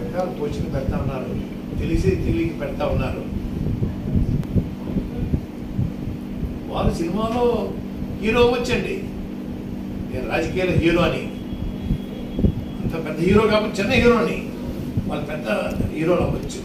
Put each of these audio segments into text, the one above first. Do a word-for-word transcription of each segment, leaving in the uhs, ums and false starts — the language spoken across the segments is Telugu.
రకరకాల పోస్టులు పెడతా ఉన్నారు, తెలిసి తెలియక పెడతా ఉన్నారు. వాళ్ళు సినిమాలో హీరో వచ్చండి, నేను రాజకీయాల హీరో అని, అంత పెద్ద హీరో కాబట్టి చిన్న హీరో అని, వాళ్ళు పెద్ద హీరోలు అవ్వచ్చు.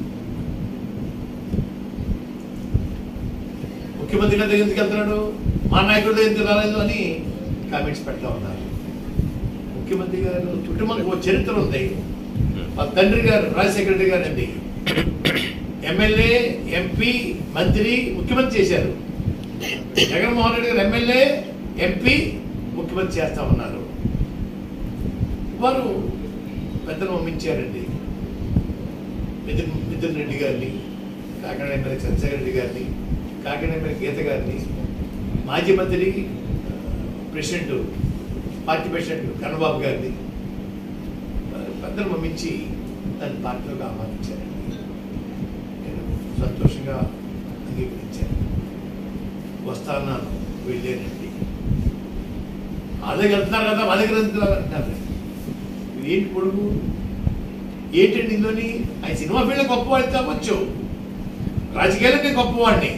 ముఖ్యమంత్రి గారి దగ్గర ఎందుకు వెళ్తున్నాడు, మా నాయకుడి దగ్గర ఎందుకు రాలేదు అని కామెంట్స్ పెడతా ఉన్నారు. ముఖ్యమంత్రి గారు చుట్టూ మనకు ఒక చరిత్ర ఉంది. వాళ్ళ తండ్రి గారు రాజశేఖర రెడ్డి గారు అండి ఎమ్మెల్యే, ఎంపీ, మంత్రి, ముఖ్యమంత్రి చేశారు. జగన్మోహన్ రెడ్డి గారు ఎమ్మెల్యే, ఎంపీ, ముఖ్యమంత్రి చేస్తా ఉన్నారు. వారు పెద్దలు పంపించారండి. మిథున్ మిథున్ రెడ్డి గారిని, కాకినాడ ఎమ్మెల్యే చంద్రశేఖర రెడ్డి గారిని, కాకినాడ ఎమ్మెల్యే గీత గారిని, మాజీ మంత్రి ప్రెసిడెంట్ పార్టీ ప్రెసిడెంట్ కన్నబాబు గారిని పెద్దలు పంపించి దాన్ని పార్టీలోకి ఆహ్వానించారండి. నేను సంతోషంగా అంగీకరించాను. వస్తాను, వెళ్ళానండి. మా దగ్గర వెళ్తున్నారు కదా, మా దగ్గర వెళ్తున్నారు అంటారు. ఏంటి పొడుగు ఏంటండి ఇందులోని? ఆయన సినిమా ఫీల్డ్ గొప్పవాడికి కావచ్చు, రాజకీయాలకే గొప్పవాడిని.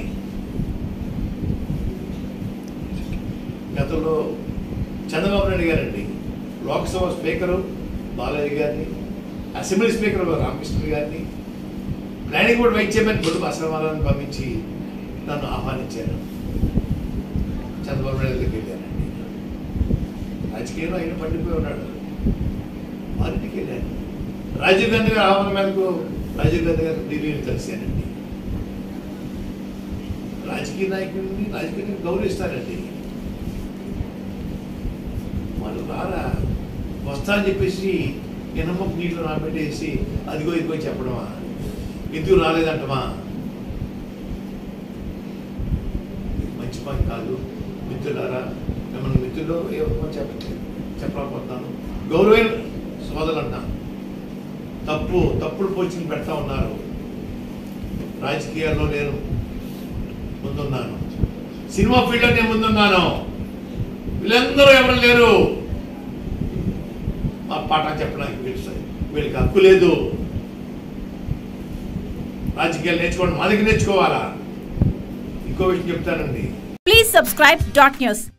గతంలో చంద్రబాబు నాయుడు గారండి లోక్సభ స్పీకరు బాలయ్య గారిని, అసెంబ్లీ స్పీకర్ రామకృష్ణ గారిని, planning board vice chairman Boddu బసవరామారావుని పంపించి నన్ను ఆహ్వానించారు. చంద్రబాబు నాయుడు దగ్గరికి వెళ్ళానండి. రాజకీయంలో ఆయన పడిపోయి ఉన్నాడు, వారింటికి వెళ్ళాను. రాజీవ్ గాంధీ గారి ఆహ్వానం మేరకు రాజీవ్ గాంధీ గారు ఢిల్లీని కలిశానండి. రాజకీయ నాయకుడిని రాజకీయ గౌరవిస్తారండి. వాళ్ళు రారా, వస్తా అని చెప్పేసి ఎనమ్మకు నీళ్ళు నాపెట్టేసి అదిగో ఇదిగో చెప్పడమా, ఎందుకు రాలేదంటమా, మంచి పని కాదు. మిత్రులారా, మిమ్మల్ని మిత్రులు ఏమో చెప్ప చెప్పలేకపోతున్నాను, గౌరవైన సోదరులు అన్నా, తప్పు తప్పుడు పోస్టింగ్ పెడతా ఉన్నారు. రాజకీయాల్లో నేను ముందున్నాను, సినిమా ఫీల్డ్లో నేను ముందున్నాను. వీళ్ళందరూ ఎవరు లేరు మా పాఠం చెప్పడానికి. వీళ్ళు వీళ్ళకి హక్కు లేదు. రాజకీయాలు నేర్చుకోండి, మా దగ్గర నేర్చుకోవాలా. ఇంకో విషయం చెప్తానండి. Please subscribe dot news.